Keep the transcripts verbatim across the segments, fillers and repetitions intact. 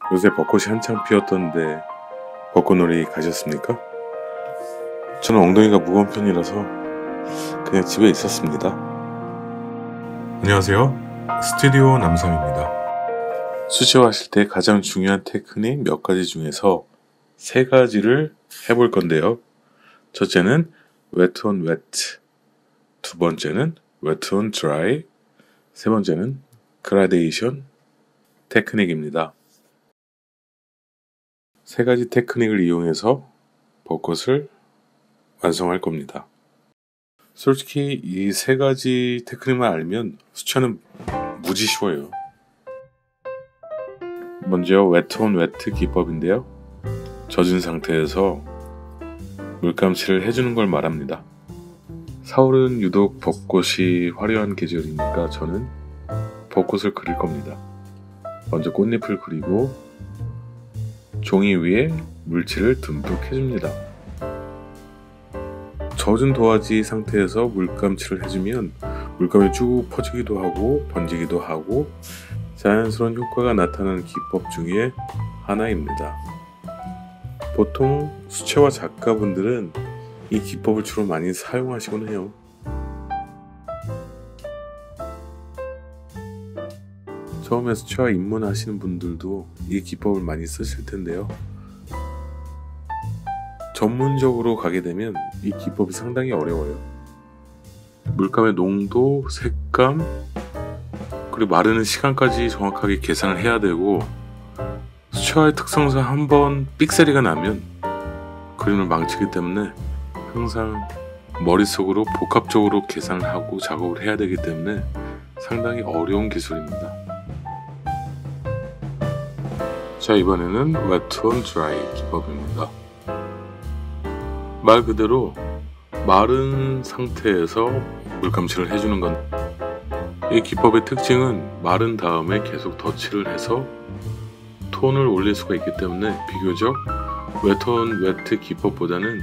요새 벚꽃이 한창 피었던데 벚꽃놀이 가셨습니까? 저는 엉덩이가 무거운 편이라서 그냥 집에 있었습니다. 안녕하세요. 스튜디오 남상입니다. 수채화하실 때 가장 중요한 테크닉 몇 가지 중에서 세 가지를 해볼 건데요. 첫째는 wet on wet, 두 번째는 wet on dry, 세 번째는 그라데이션 테크닉입니다. 세 가지 테크닉을 이용해서 벚꽃을 완성할 겁니다. 솔직히 이 세 가지 테크닉만 알면 수채는 무지 쉬워요. 먼저 wet on wet 기법인데요. 젖은 상태에서 물감칠을 해주는 걸 말합니다. 사월은 유독 벚꽃이 화려한 계절이니까 저는 벚꽃을 그릴 겁니다. 먼저 꽃잎을 그리고 종이 위에 물칠을 듬뿍 해줍니다. 젖은 도화지 상태에서 물감칠을 해주면 물감이 쭉 퍼지기도 하고 번지기도 하고 자연스러운 효과가 나타나는 기법 중에 하나입니다. 보통 수채화 작가분들은 이 기법을 주로 많이 사용하시곤 해요. 처음에 수채화 입문하시는 분들도 이 기법을 많이 쓰실 텐데요. 전문적으로 가게 되면 이 기법이 상당히 어려워요. 물감의 농도, 색감, 그리고 마르는 시간까지 정확하게 계산을 해야 되고 수채화의 특성상 한번 삑사리가 나면 그림을 망치기 때문에 항상 머릿속으로 복합적으로 계산을 하고 작업을 해야 되기 때문에 상당히 어려운 기술입니다. 자, 이번에는 wet on dry 기법입니다. 말 그대로 마른 상태에서 물감칠을 해주는 건 이 기법의 특징은 마른 다음에 계속 덧칠을 해서 톤을 올릴 수가 있기 때문에 비교적 wet on wet 기법보다는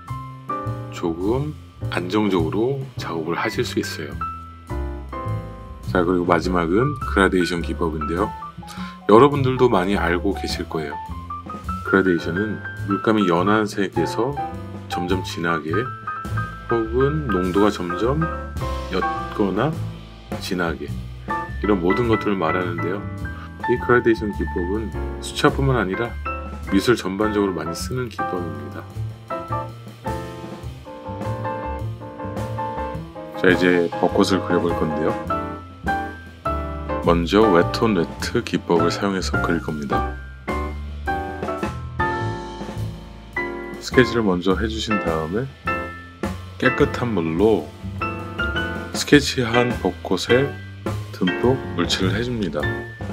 조금 안정적으로 작업을 하실 수 있어요. 자, 그리고 마지막은 그라데이션 기법인데요. 여러분들도 많이 알고 계실 거예요. 그라데이션은 물감이 연한 색에서 점점 진하게 혹은 농도가 점점 옅거나 진하게 이런 모든 것들을 말하는데요. 이 그라데이션 기법은 수채화뿐만 아니라 미술 전반적으로 많이 쓰는 기법입니다. 자, 이제 벚꽃을 그려볼 건데요. 먼저 wet on wet 기법을 사용해서 그릴 겁니다. 스케치를 먼저 해주신 다음에 깨끗한 물로 스케치한 벚꽃에 듬뿍 물칠을 해줍니다.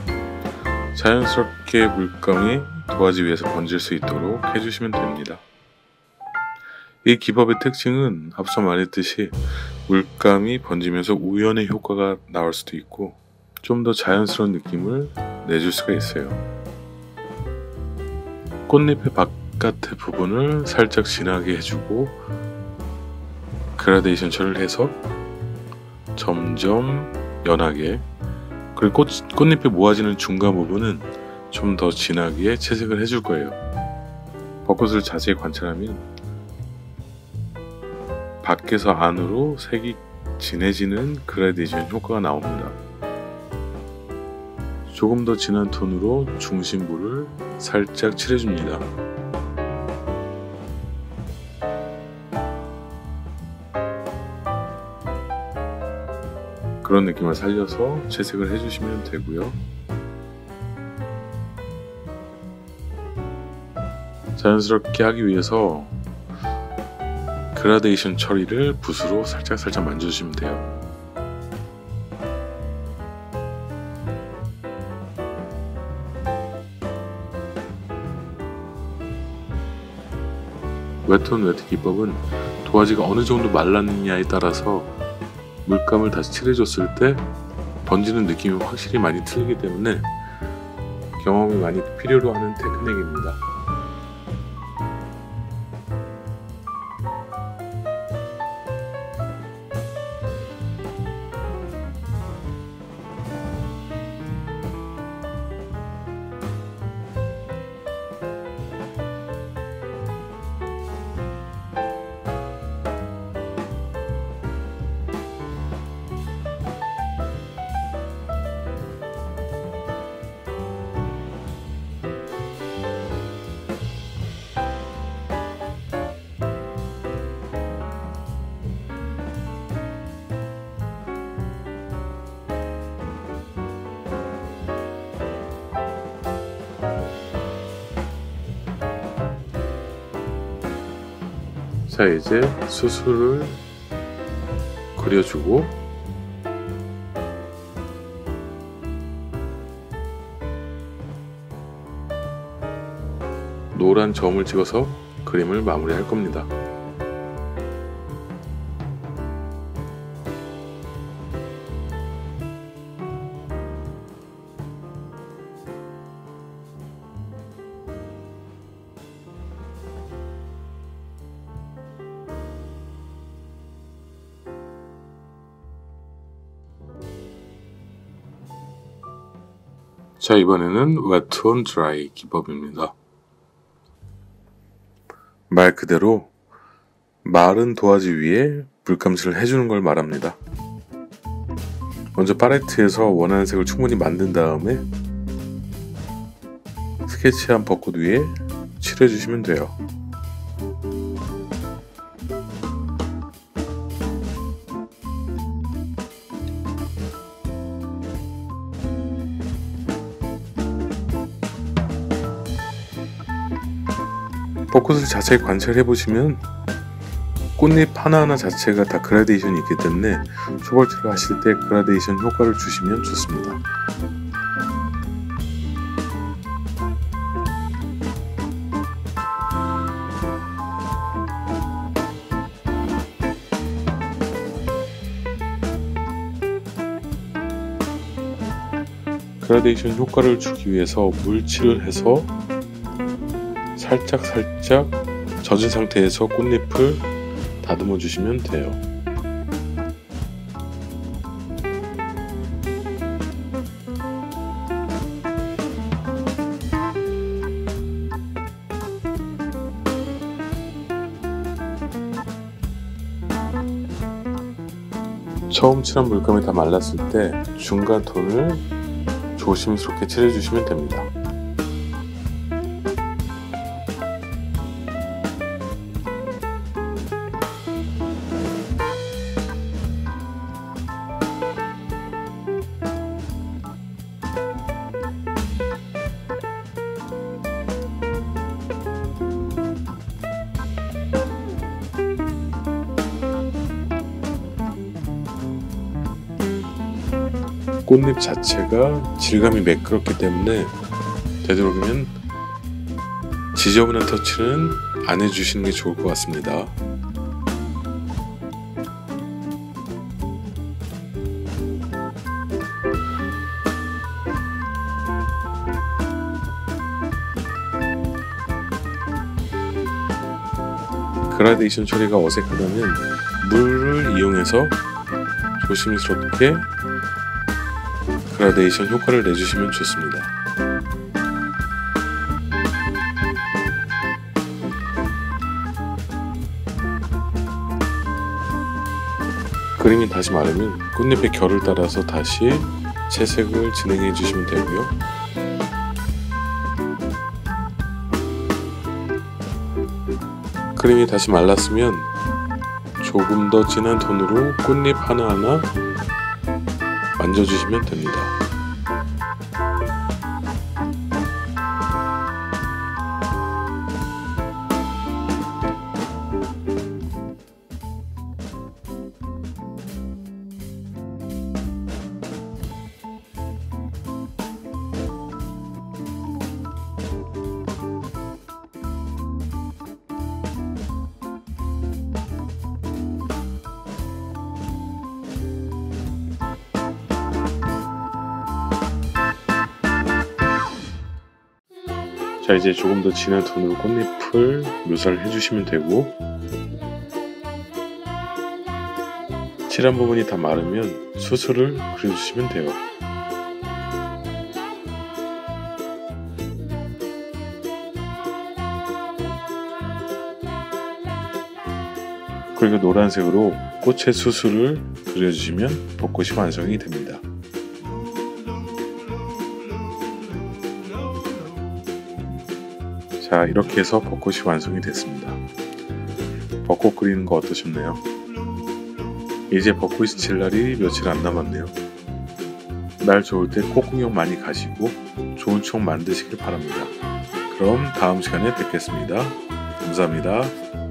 자연스럽게 물감이 도화지 위에서 번질 수 있도록 해주시면 됩니다. 이 기법의 특징은 앞서 말했듯이 물감이 번지면서 우연의 효과가 나올 수도 있고 좀 더 자연스러운 느낌을 내줄 수가 있어요. 꽃잎의 바깥의 부분을 살짝 진하게 해주고 그라데이션 처리를 해서 점점 연하게, 그리고 꽃, 꽃잎이 모아지는 중간 부분은 좀 더 진하게 채색을 해줄 거예요. 벚꽃을 자세히 관찰하면 밖에서 안으로 색이 진해지는 그라데이션 효과가 나옵니다. 조금 더 진한 톤으로 중심부를 살짝 칠해줍니다. 그런 느낌을 살려서 채색을 해주시면 되고요. 자연스럽게 하기 위해서 그라데이션 처리를 붓으로 살짝 살짝 만져주시면 돼요. wet on wet 기법은 도화지가 어느 정도 말랐느냐에 따라서 물감을 다시 칠해줬을 때 번지는 느낌이 확실히 많이 틀리기 때문에 경험이 많이 필요로 하는 테크닉입니다. 자, 이제 수술을 그려주고 노란 점을 찍어서 그림을 마무리할 겁니다. 자, 이번에는 wet on dry 기법입니다. 말 그대로 마른 도화지 위에 물감칠을 해주는 걸 말합니다. 먼저 팔레트에서 원하는 색을 충분히 만든 다음에 스케치한 벚꽃 위에 칠해주시면 돼요. 벚꽃을 자세히 관찰해보시면 꽃잎 하나하나 자체가 다 그라데이션이 있기 때문에 초벌칠을 하실 때 그라데이션 효과를 주시면 좋습니다. 그라데이션 효과를 주기 위해서 물칠을 해서 살짝 살짝 젖은 상태에서 꽃잎을 다듬어 주시면 돼요. 처음 칠한 물감이 다 말랐을 때 중간 톤을 조심스럽게 칠해주시면 됩니다. 꽃잎 자체가 질감이 매끄럽기 때문에 되도록이면 지저분한 터치는 안 해주시는 게 좋을 것 같습니다. 그라데이션 처리가 어색하다면 물을 이용해서 조심스럽게 그라데이션 효과를 내주시면 좋습니다. 그림이 다시 마르면 꽃잎의 결을 따라서 다시 채색을 진행해 주시면 되고요. 그림이 다시 말랐으면 조금 더 진한 톤으로 꽃잎 하나하나 만져주시면 됩니다. 자, 이제 조금 더 진한 톤으로 꽃잎을 묘사를 해주시면 되고, 칠한 부분이 다 마르면 수술을 그려주시면 돼요. 그리고 노란색으로 꽃의 수술을 그려주시면 벚꽃이 완성이 됩니다. 자, 이렇게 해서 벚꽃이 완성이 됐습니다. 벚꽃 그리는 거 어떠셨나요? 이제 벚꽃이 질 날이 며칠 안 남았네요. 날 좋을 때 꽃구경 많이 가시고 좋은 추억 만드시길 바랍니다. 그럼 다음 시간에 뵙겠습니다. 감사합니다.